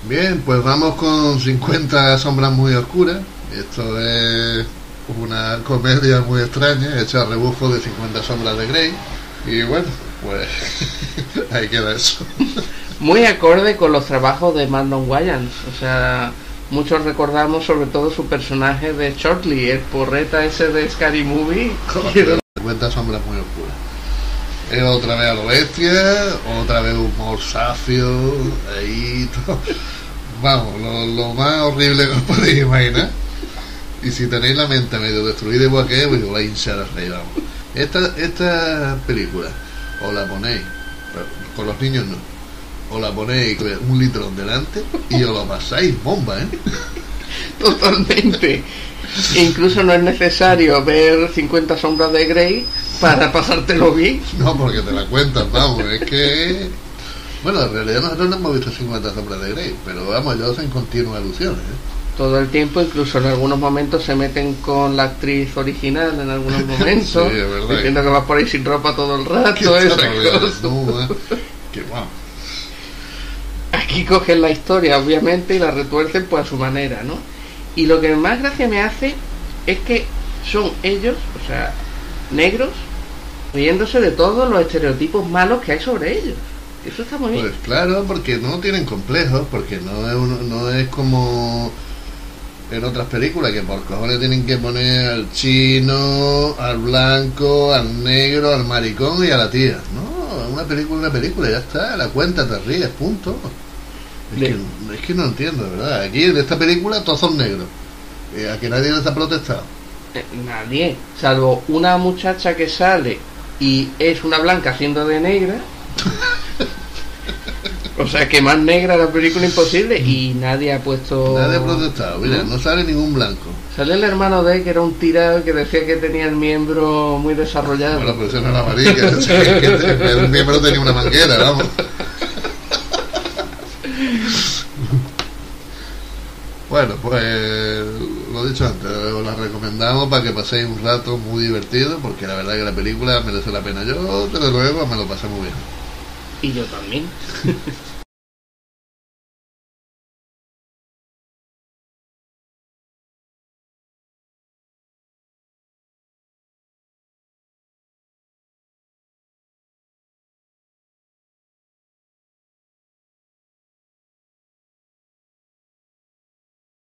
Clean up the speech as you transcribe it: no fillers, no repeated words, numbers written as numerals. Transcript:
Bien, pues vamos con 50 sombras muy oscuras. Esto es una comedia muy extraña, hecha a rebufo de 50 sombras de Grey. Y bueno, pues ahí queda eso. Muy acorde con los trabajos de Marlon Wayans. O sea, muchos recordamos sobre todo su personaje de Shortly, el porreta ese de Scary Movie. 50 sombras muy oscuras. Es otra vez a lo bestia, otra vez humor safio, ahí todo. Vamos, lo más horrible que os podéis imaginar. Y si tenéis la mente medio destruida igual que pues os vais a hinchar a reír, vamos. Esta película, o la ponéis, con los niños no, o la ponéis con un litrón delante y os lo pasáis bomba, ¿eh? Totalmente. Incluso no es necesario ver 50 sombras de Grey para pasártelo bien. No, porque te la cuentas, vamos, es que... Bueno, en realidad nosotros no hemos visto 50 sombras de Grey, pero vamos, ellos hacen continuas alusiones, ¿eh? Todo el tiempo, incluso en algunos momentos se meten con la actriz original en algunos momentos, sí, es verdad, diciendo que va por ahí sin ropa todo el rato, esa cosa. Que wow. Aquí cogen la historia, obviamente, y la retuercen pues a su manera, ¿no? Y lo que más gracia me hace es que son ellos, o sea, negros, riéndose de todos los estereotipos malos que hay sobre ellos. Eso está muy bien. Pues claro, porque no tienen complejos, porque no es como en otras películas que por cojones tienen que poner al chino, al blanco, al negro, al maricón y a la tía. No, una película, ya está, la cuenta, te ríes, punto. Es que no entiendo, de verdad. Aquí en esta película todos son negros. A que nadie les ha protestado. Nadie, salvo una muchacha que sale y es una blanca haciendo de negra. O sea que más negra la película imposible y nadie ha puesto... Nadie ha protestado, mira, no sale ningún blanco. Sale el hermano de él, que era un tirado que decía que tenía el miembro muy desarrollado. Bueno, pero eso no era marica, o sea, que el miembro tenía una manguera, vamos. Bueno, pues lo dicho antes, os la recomendamos para que paséis un rato muy divertido, porque la verdad que la película merece la pena. Yo, desde luego, me lo pasé muy bien. Y yo también.